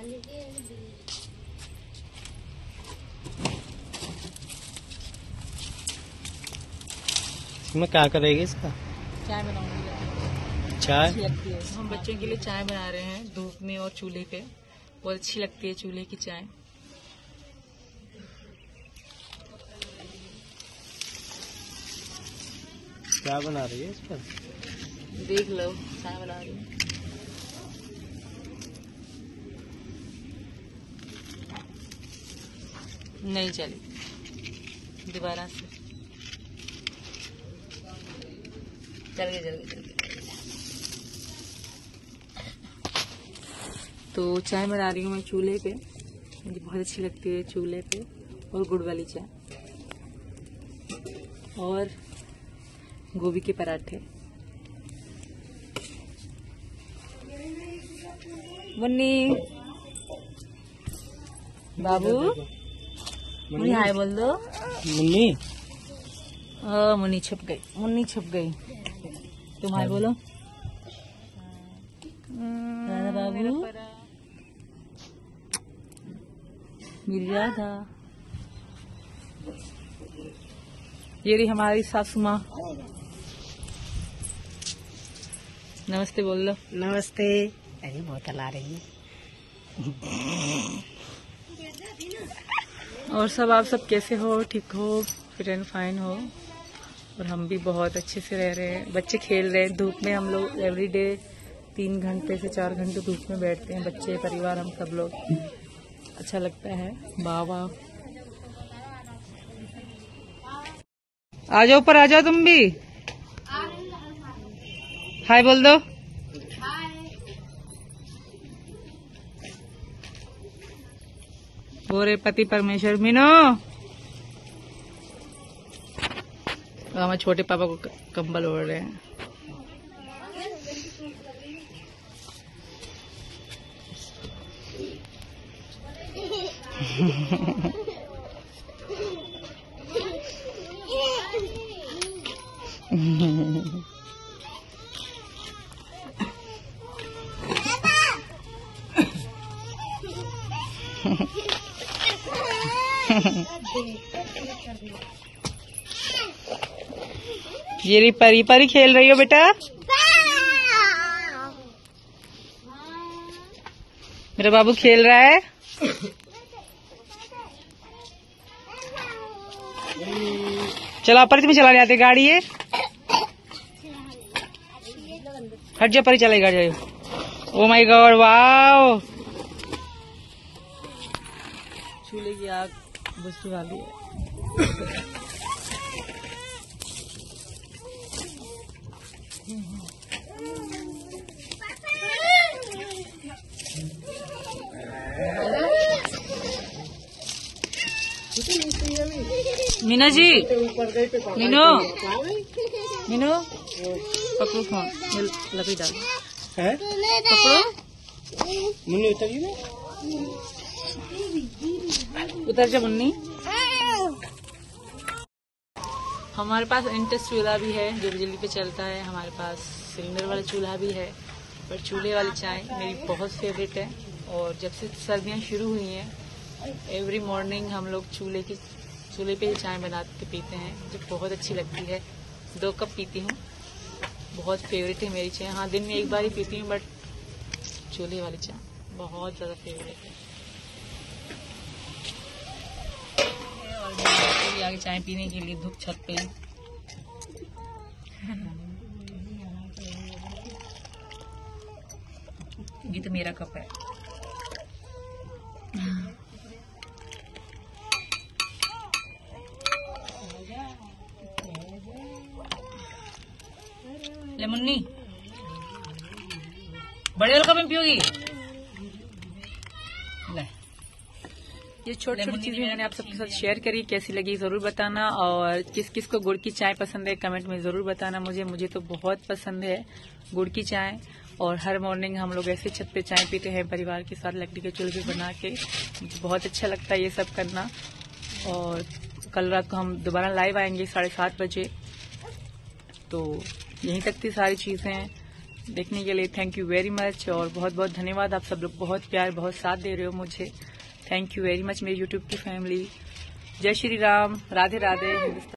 इसमें क्या करेगी इसका? चाय बनाऊंगी। चाय अच्छी लगती है। हम बच्चों के लिए चाय बना रहे हैं धूप में और चूल्हे पे। बहुत अच्छी लगती है चूल्हे की चाय। क्या बना रही है इस पर? देख लो, चाय बना रही हूँ। नहीं चली, दोबारा से। चल गई। तो चाय बना रही हूँ मैं चूल्हे पे। मुझे बहुत अच्छी लगती है चूल्हे पे, और गुड़ वाली चाय और गोभी के पराठे। मुन्नी, बाबू, मुन्नी हाय बोल दो। मुन्नी, मुन्नी छुप गई। तुम हाय बोलो। राधा बाबू, मेरी राधा। ये रही हमारी सासू माँ। नमस्ते बोल लो। नमस्ते। अरे बोतल आ रही है। और सब आप सब कैसे हो? ठीक हो? फिट एंड फाइन हो? और हम भी बहुत अच्छे से रह रहे हैं। बच्चे खेल रहे हैं धूप में। हम लोग एवरीडे 3 घंटे से 4 घंटे धूप में बैठते हैं, बच्चे, परिवार, हम सब लोग। अच्छा लगता है। बाबा आ जाओ, ऊपर आ जाओ तुम भी। हाय बोल दो। बोरे पति परमेश्वर। मीनू, हमारे छोटे पापा को कंबल ओढ़ रहे हैं। ये परी परी खेल रही हो बेटा? मेरा बाबू खेल रहा है। चलो अपरित में चला जाते गाड़ी है। हट जा परी, चलेगा जाओ। Oh my God, wow. चूल्हे की आग बुझने वाली है। मीना जी, मीनू पकड़ो फोन, लकड़ी डाल। पकड़ो। मुन्नी उतरी ना। उतर जा मुन्नी। हमारे पास इंटस चूल्हा भी है जो बिजली पे चलता है। हमारे पास सिलेंडर वाला चूल्हा भी है। पर चूल्हे वाली चाय मेरी बहुत फेवरेट है। और जब से सर्दियाँ शुरू हुई हैं, एवरी मॉर्निंग हम लोग चूल्हे पे ही चाय बना के पीते हैं, जो बहुत अच्छी लगती है। 2 कप पीती हूँ। बहुत फेवरेट है मेरी चाय। हाँ, दिन में 1 बार ही पीती हूँ, बट चूल्हे वाली चाय बहुत ज़्यादा फेवरेट है। और आगे चाय पीने के लिए धूप छत पे। ये तो मेरा कप है। ले मुन्नी, बड़े वाले कप में पियोगी? ले। ये छोटी छोटी चीजें मैंने आप सबके साथ शेयर करी। कैसी लगी जरूर बताना। और किस किस को गुड़ की चाय पसंद है कमेंट में जरूर बताना। मुझे तो बहुत पसंद है गुड़ की चाय। और हर मॉर्निंग हम लोग ऐसे छत पे चाय पीते हैं परिवार के साथ, लकड़ी के चूल्हे पे बना के। मुझे बहुत अच्छा लगता है ये सब करना। और कल रात को हम दोबारा लाइव आएंगे 7:30 बजे। तो यहीं तक थी सारी चीजें। देखने के लिए थैंक यू वेरी मच और बहुत बहुत धन्यवाद। आप सब लोग बहुत प्यार बहुत साथ दे रहे हो मुझे। थैंक यू वेरी मच मेरी यूट्यूब की फैमिली। जय श्री राम, राधे राधे। हिंदुस्तान।